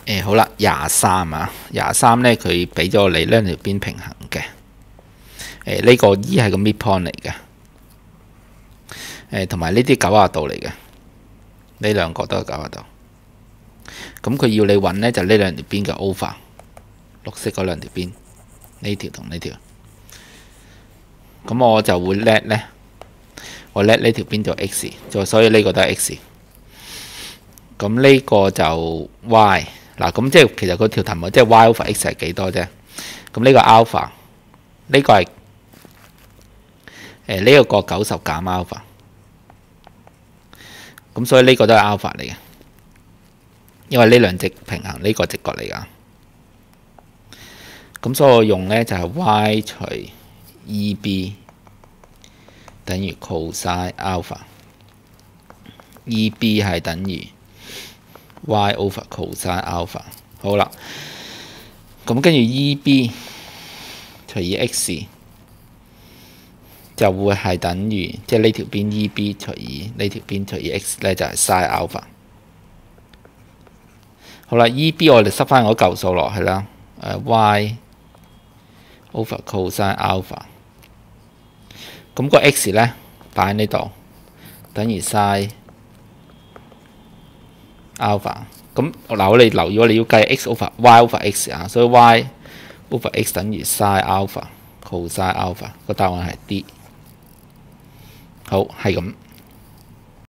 好啦，23啊，23咧佢俾咗你呢條邊平衡嘅。呢個 E 係個 midpoint 嚟嘅。同埋呢啲90度嚟嘅，呢兩個都係90度。咁佢要你揾呢，就呢兩條邊嘅 over， 綠色嗰兩條邊，呢條同呢條。咁我就會 let 呢，我 let 呢條邊做 x， 所以呢個都係 x。咁呢個就 y。嗱，咁即係其實嗰條題目即係 y over x 係幾多啫？咁呢個 alpha， 呢個係呢個個90減 alpha， 咁所以呢個都係 alpha 嚟嘅，因為呢兩直平衡呢個直角嚟㗎。咁所以我用呢就係 y 除 EB 等於 cosine alpha，EB 係等於y over cosine alpha。 好啦，咁跟住 EB 除以 x 就會係等於即係呢條邊 EB 除以呢條邊除以 x 咧，就係 sin alpha。 好啦， EB 我哋塞翻嗰嚿數落去啦，y over cosine alpha。 咁個 x 咧擺喺呢度，等於 sin alpha。 咁嗱，我哋留意，我哋要計 x over y over x 啊，所以 y over x 等於 sin alpha cosine alpha， 個答案係 D。好，係咁。